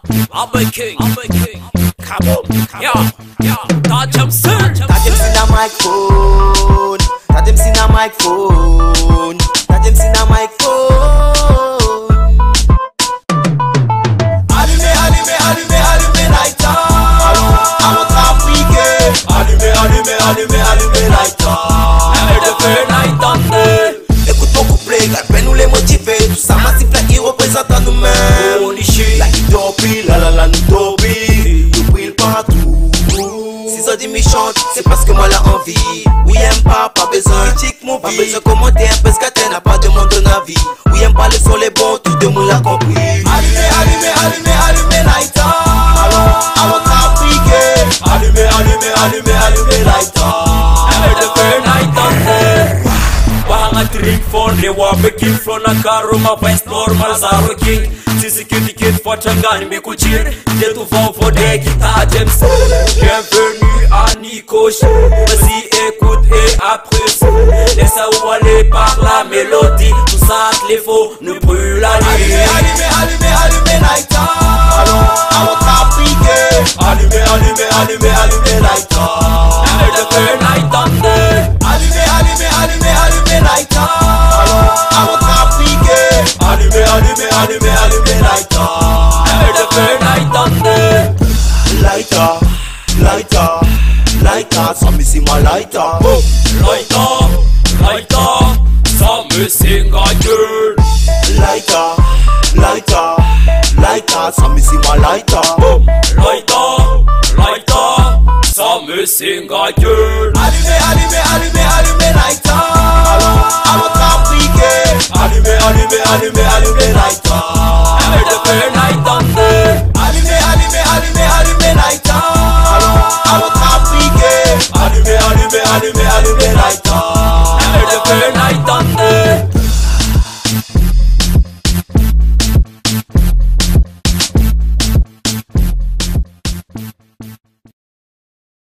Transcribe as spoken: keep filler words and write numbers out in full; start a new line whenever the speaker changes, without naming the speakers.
I'm a king, I'm a king. Kaboom, yeah, yeah. Touch him, sir.
Touch him in a microphone. Touch him in a microphone. Touch him in a microphone. Allumez, allumez, allumez, allumez lighter. À votre Afrique. Allumez, allumez, allumez, allumez lighter.
Avec le feu, light on the.
Écoute mon couplet, galpin nous les motiver. Tout ça massif là qui représente nous-mêmes.
Holy shit.
La qui dorpille, la la la nous dorpille. Nous brille partout. Si ça dit méchante, c'est parce que moi la envie. Oui, aime pas, pas besoin de critique mon vie. Pas besoin de commentaire, parce que t'es n'a pas de mon ton avis. Oui, aime pas les sons les bons, tout le monde l'a compris. Allumez, allumez, allumez, allumez lighter. Allons, allons trafiquer. Allumez, allumez, allumez, allumez lighter.
Avec le feu, light on the. Wahanga drink phone, they were making from a car, my vice normal zaro king. Sisi kiti kit for changani me kuchir. J'ai tout fond for des guitares, James. Bienvenue à Nikoche. Vas-y, écoute et apprécie. Laisse où aller par la mélodie. Tout ça, les faux ne brûle la nuit.
Allumez, allumez, allumez, allumez lighter. Allons, allons trafiquer. Allumez, allumez, allumez, allumez lighter.
Avec le feu, light on the.
Allumez, allumez, allumez, allumez lighter. Allons, allons trafiquer. Allumez, allumez, allumez, allumez lighter.
Avec le feu, light on the.
Lighter, lighter, lighter, ça me c'est ma lighter.
Lighter, lighter, ça me sing à gueule.
Lighter, lighter, lighter, ça me c'est ma lighter.
Lighter, lighter, ça me sing à gueule.
Allumez, allumez, allumez, allumez lighter. Allons, allons trafiquer. Allumez, allumez, allumez, allumez lighter.
Avec le feu, lighter.